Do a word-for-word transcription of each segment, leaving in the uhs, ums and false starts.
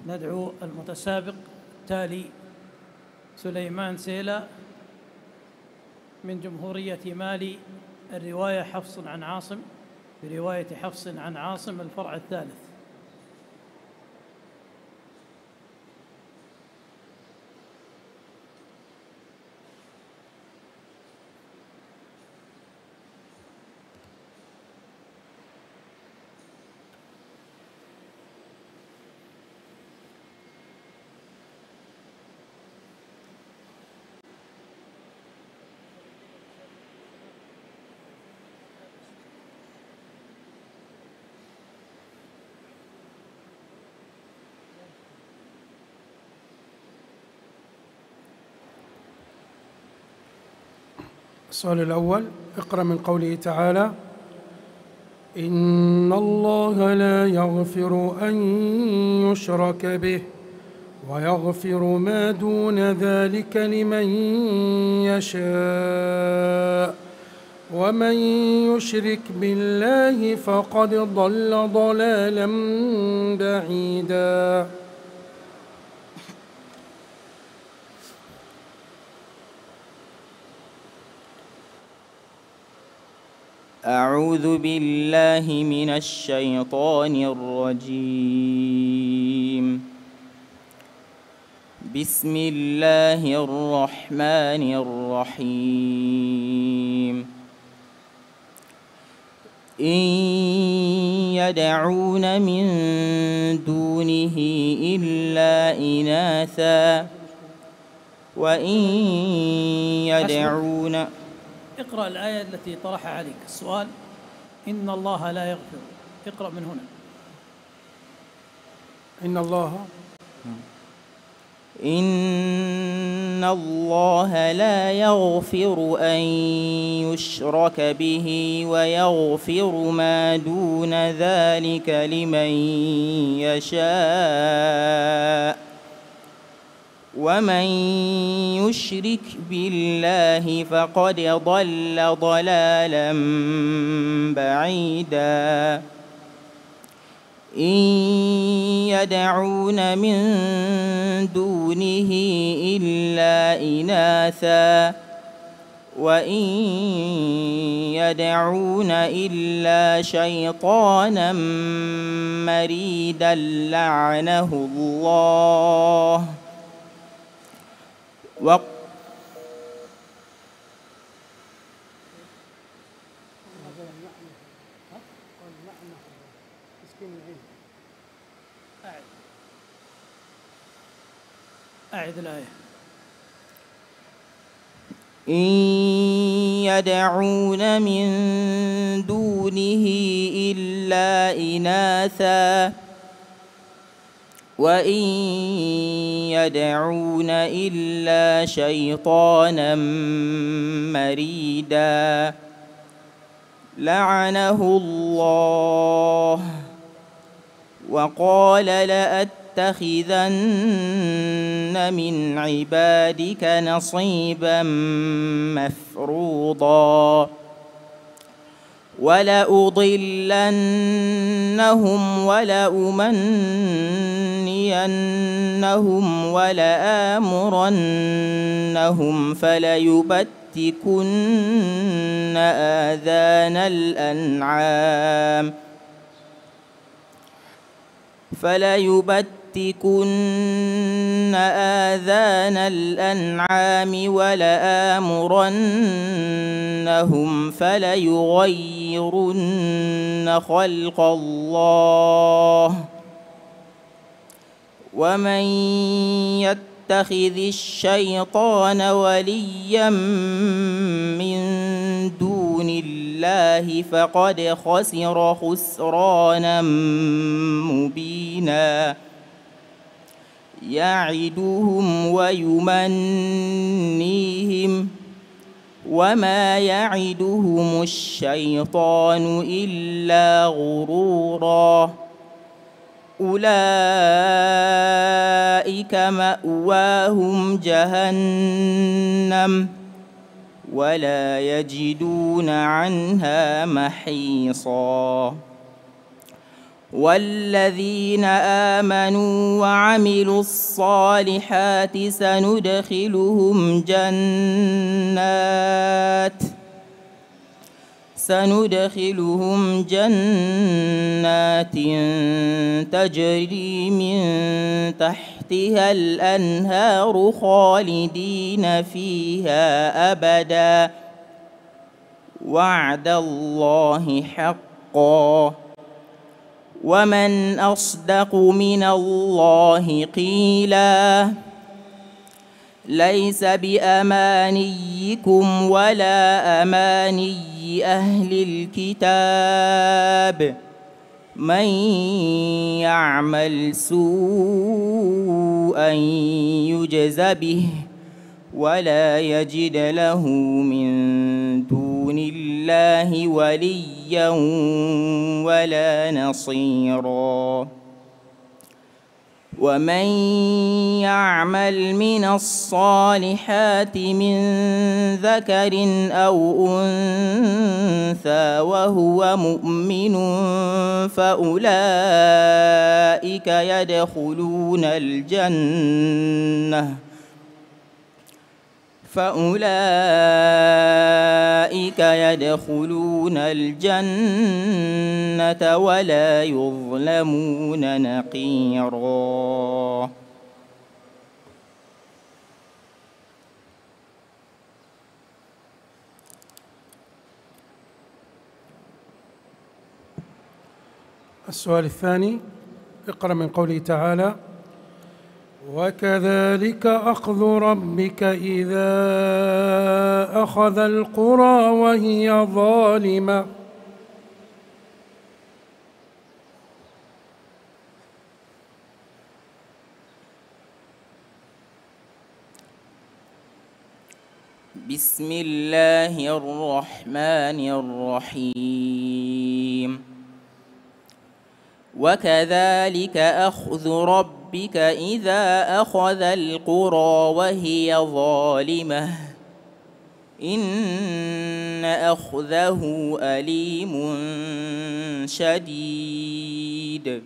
ندعو المتسابق التالي سليمان سيلا من جمهورية مالي، الرواية حفص عن عاصم، برواية حفص عن عاصم الفرع الثالث. السؤال الأول: اقرأ من قوله تعالى: إن الله لا يغفر أن يشرك به ويغفر ما دون ذلك لمن يشاء ومن يشرك بالله فقد ضل ضلالا بعيدا. أعوذ بالله من الشيطان الرجيم. بسم الله الرحمن الرحيم. إن يدعون من دونه إلا إناثا وإن يدعون. اقرأ الآية التي طرح عليك السؤال. إن الله لا يغفر. اقرأ من هنا. إن الله إن الله لا يغفر أن يشرك به ويغفر ما دون ذلك لمن يشاء ومن يشرك بالله فقد ضل ضلالا بعيدا. إن يدعون من دونه إلا إناثا وإن يدعون إلا شيطانا مريدا لعنه الله. و أعد الآية. إن يدعون من دونه إلا إناثا وإن يدعون إلا شيطانا مريدا لعنه الله. وقال لأتخذن من عبادك نصيبا مفروضا ولأضلنهم ولأمنينهم ولآمرنهم فليبتكن آذان الأنعام فليبتكن آذان الأنعام ولآمرنهم فليغيرن خلق الله. ومن يتخذ الشيطان وليا من دون الله فقد خسر خسرانا مبينا. يعدهم ويمنيهم وما يعدهم الشيطان إلا غرورا. أولئك مأواهم جهنم ولا يجدون عنها محيصا. والذين آمنوا وعملوا الصالحات سندخلهم جنات سندخلهم جنات تجري من تحتها الأنهار خالدين فيها أبدا وعد الله حقا ومن أصدق من الله قيلا ليس بأمانيكم ولا أماني أهل الكتاب من يعمل سوءا يجز به ولا يجد له من دون الله وليا ولا نصيرا ومن يعمل من الصالحات من ذكر أو أنثى وهو مؤمن فأولئك يدخلون الجنة فأولئك يدخلون الجنة ولا يظلمون نقيرا. السؤال الثاني: اقرأ من قوله تعالى: وكذلك أخذ ربك إذا أخذ القرى وهي ظالمة. بسم الله الرحمن الرحيم. وكذلك أخذ ربك إذا أخذ القرى وهي ظالمة إن أخذه أليم شديد.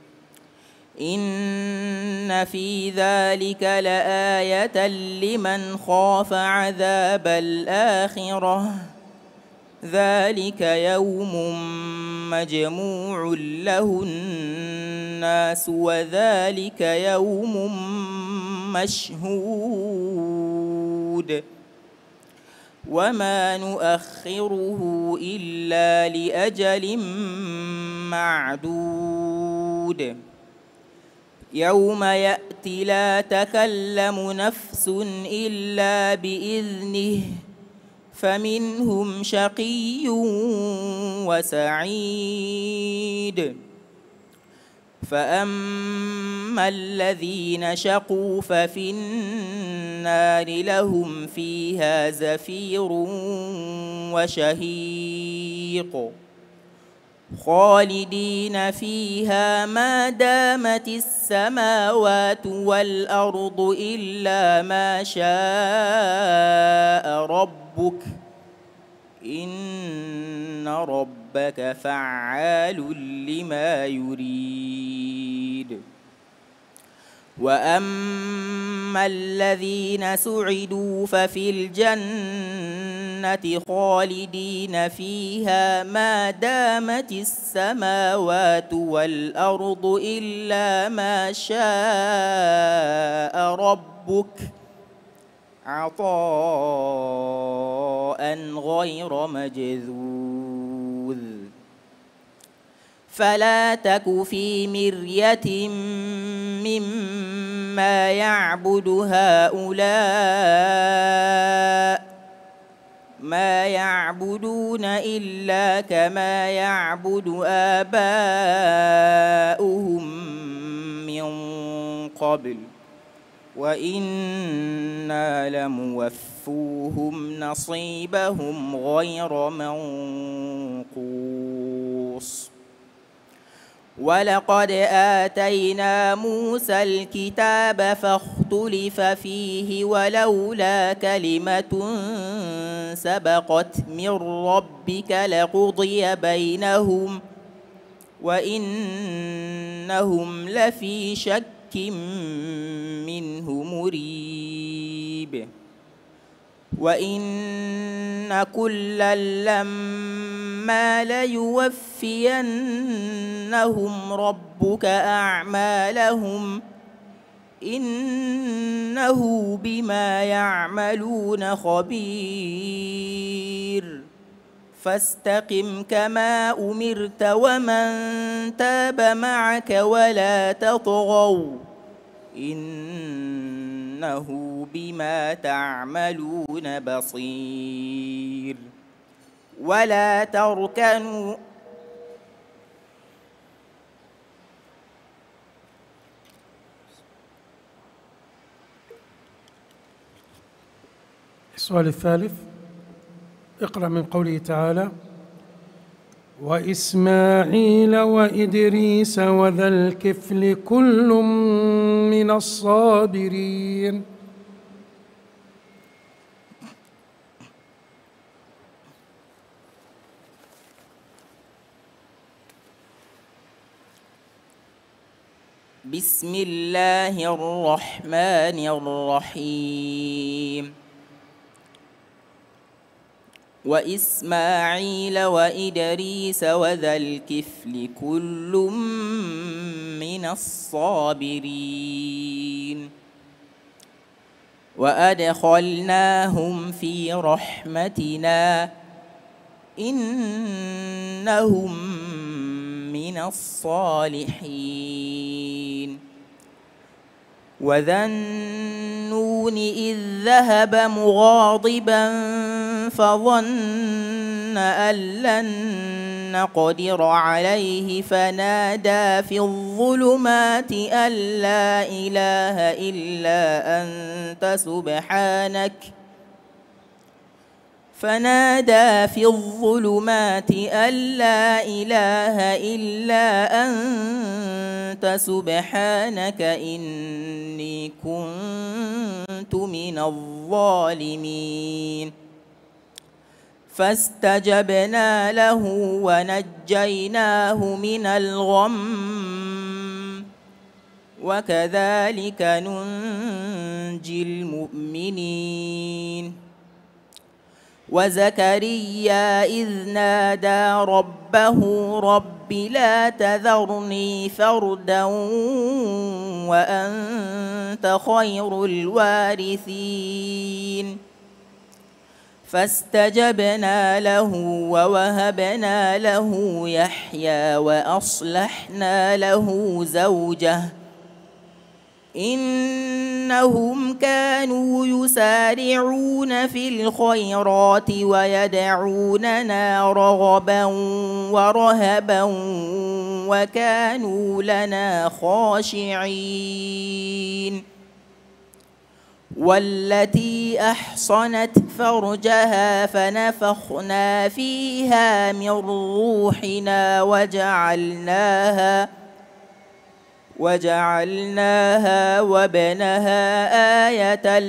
إن في ذلك لآية لمن خاف عذاب الآخرة ذلك يوم مجموع له الناس وذلك يوم مشهود وما نؤخره إلا لأجل معدود يوم يأتي لا تكلم نفس إلا بإذنه فمنهم شقي وسعيد. فأما الذين شقوا ففي النار لهم فيها زفير وشهيق خالدين فيها ما دامت السماوات والأرض إلا ما شاء ربك إن ربك فعال لما يريد. وأما الذين سعدوا ففي الجنة خالدين فيها ما دامت السماوات والأرض إلا ما شاء ربك عطاء غير مجذوذ. فلا تك في مرية مما يعبد هؤلاء ما يعبدون إلا كما يعبد آباؤهم من قبل وإنا لموفوهم نصيبهم غير منقوص. ولقد آتينا موسى الكتاب فاختلف فيه ولولا كلمة سبقت من ربك لقضي بينهم وإنهم لفي شك منه مريب وإن كلا لما ليوفينهم ربك أعمالهم إنه بما يعملون خبير فاستقم كما أمرت ومن تاب معك ولا تطغوا إنه بما تعملون بصير ولا تركنوا السؤال الثالث اقرأ من قوله تعالى وإسماعيل وإدريس وذا الكفل كل من الصابرين. بسم الله الرحمن الرحيم وإسماعيل وإدريس وذا الكفل كل من الصابرين وأدخلناهم في رحمتنا إنهم من الصالحين وذا النون إذ ذهب مغاضبا فظن أن لن نقدر عليه فنادى في الظلمات أن لا إله إلا أنت سبحانك فنادى في الظلمات أن لا إله إلا أنت سبحانك إني كنت من الظالمين فاستجبنا له ونجيناه من الغم وكذلك ننجي المؤمنين وزكريا إذ نادى ربه رب لا تذرني فردا وأنت خير الوارثين فاستجبنا له ووهبنا له يحيى وأصلحنا له زوجه إنهم كانوا يسارعون في الخيرات ويدعوننا رغبا ورهبا وكانوا لنا خاشعين والتي أحصنت فرجها فنفخنا فيها من روحنا وجعلناها وجعلناها وابنها آية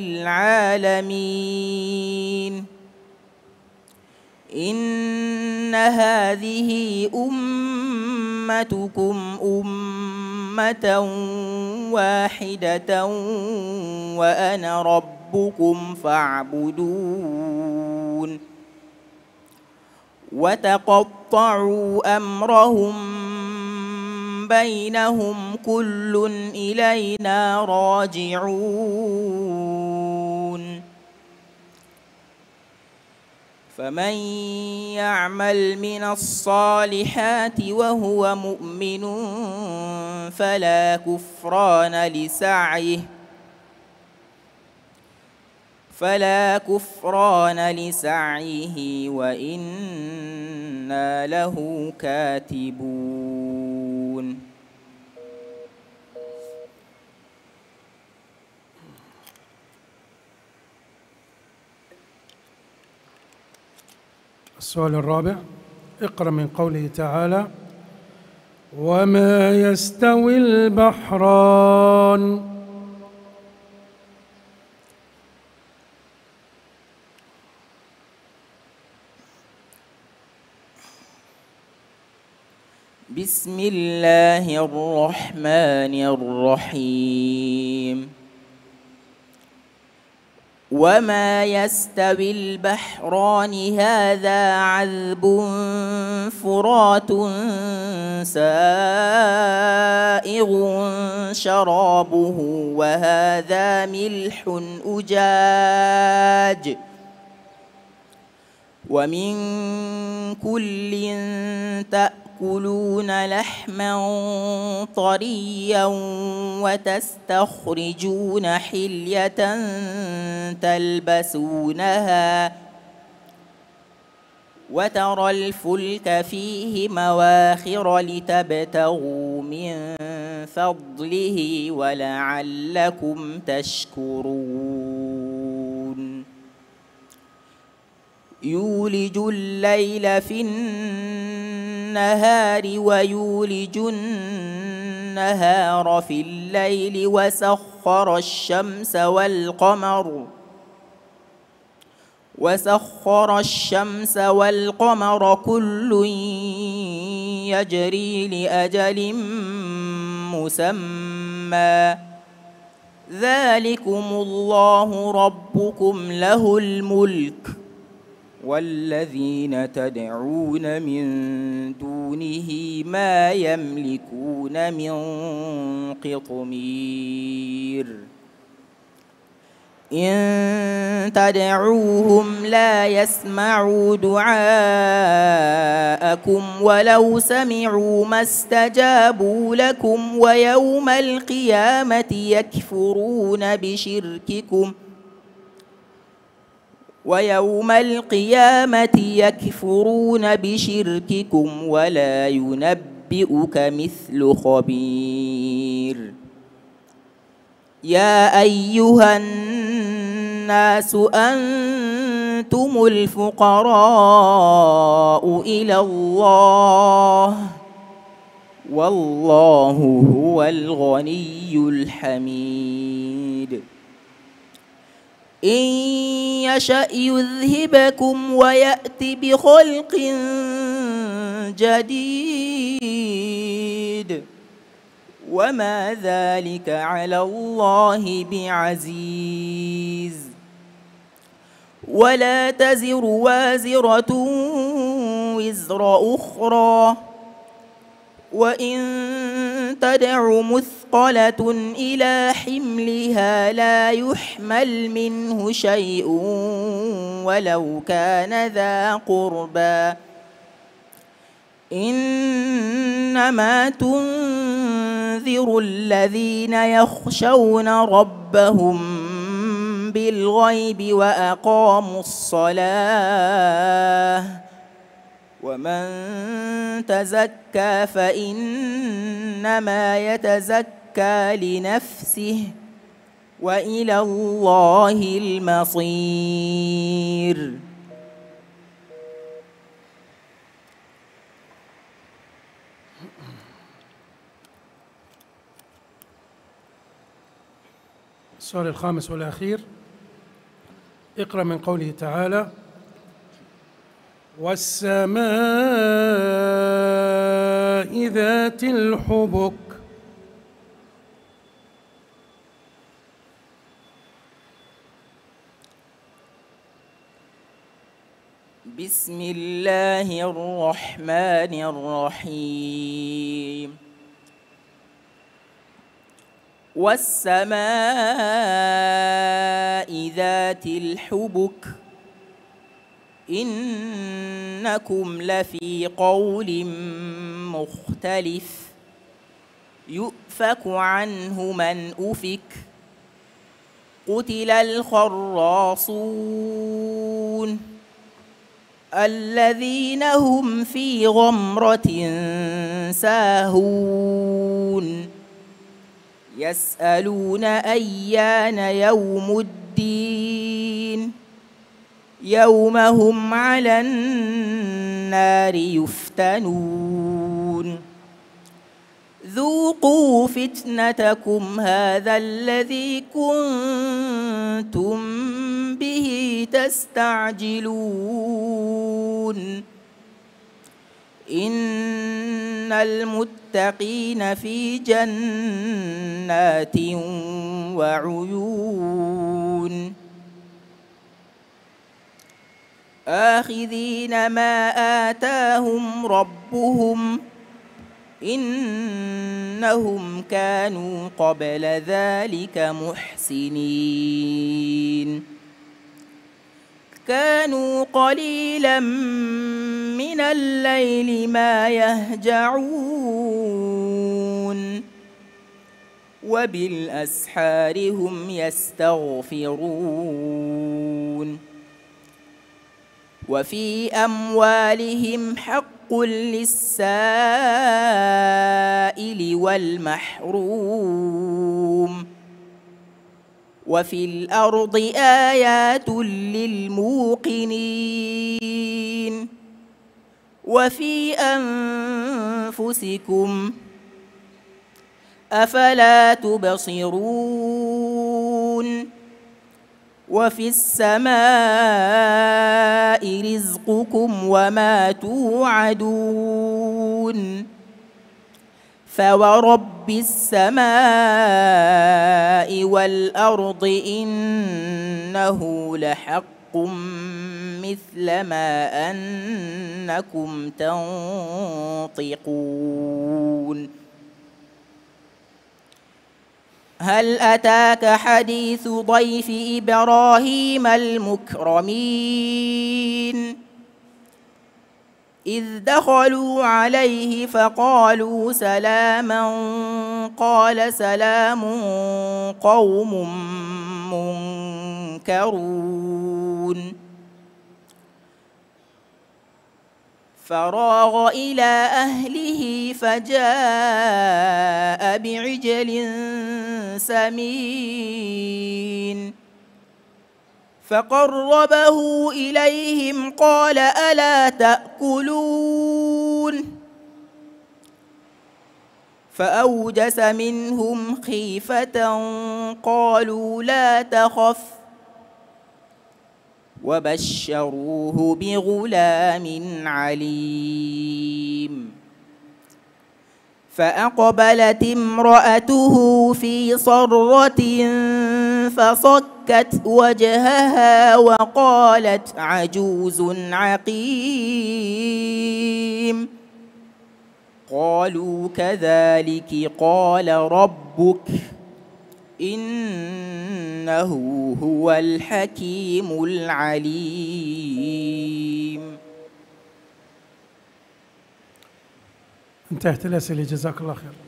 للعالمين إن هذه أمتكم أمة واحدة وأنا ربكم فاعبدون وتقطعوا أمرهم بينهم كل إلينا راجعون فمن يعمل من الصالحات وهو مؤمن فلا كفران لسعيه فلا كفران لسعيه وإنا له كاتبون السؤال الرابع اقرأ من قوله تعالى وما يستوي البحران. بسم الله الرحمن الرحيم وما يستوي البحران هذا عذب فرات سائغ شرابه وهذا ملح أجاج ومن كل تأكلون لحما طريا وتستخرجون حلية تلبسونها وترى الفلك فيه مواخر لتبتغوا من فضله ولعلكم تشكرون يولج الليل في النهار ويولج النهار في الليل وسخر الشمس والقمر وسخر الشمس والقمر كل يجري لأجل مسمى ذلكم الله ربكم له الملك والذين تدعون من دونه ما يملكون من قطمير إن تدعوهم لا يسمعوا دعاءكم ولو سمعوا ما استجابوا لكم ويوم القيامة يكفرون بشرككم ويوم القيامة يكفرون بشرككم ولا ينبئك مثل خبير يا أيها الناس أنتم الفقراء إلى الله والله هو الغني الحميد إن يشأ يذهبكم ويأت بخلق جديد وما ذلك على الله بعزيز ولا تزر وازرة وزر أخرى وإن تدع مثقلة إلى حملها لا يحمل منه شيء ولو كان ذا قربى إنما تنذر الذين يخشون ربهم بالغيب وأقاموا الصلاة ومن تزكى فإنما يتزكى لنفسه وإلى الله المصير السؤال الخامس والأخير اقرأ من قوله تعالى والسماء ذات الحبك بسم الله الرحمن الرحيم والسماء ذات الحبك إنكم لفي قول مختلف يؤفك عنه من أفك قتل الخراصون الذين هم في غمرة ساهون يسألون أيان يوم الدين يوم هم على النار يفتنون ذوقوا فتنتكم هذا الذي كنتم به تستعجلون إن المتقين في جنات وعيون آخذين ما آتاهم ربهم إنهم كانوا قبل ذلك محسنين كانوا قليلا من الليل ما يهجعون وبالأسحار هم يستغفرون وفي أموالهم حق للسائل والمحروم وفي الأرض آيات للموقنين وفي أنفسكم أفلا تبصرون وفي السماء رزقكم وما توعدون فورب السماء والأرض إنه لحق مثل ما أنكم تنطقون هل أتاك حديث ضيف إبراهيم المكرمين إذ دخلوا عليه فقالوا سلاما قال سلام قوم منكرون فراغ إلى أهله فجاء بعجل سمين فقربه إليهم قال ألا تأكلون فأوجس منهم خيفة قالوا لا تخف وبشروه بغلام عليم فأقبلت امرأته في صرة فصكت وجهها وقالت عجوز عقيم قالوا كذلك قال ربك إنه هو الحكيم العليم. انتهت الأسئلة جزاك الله خير.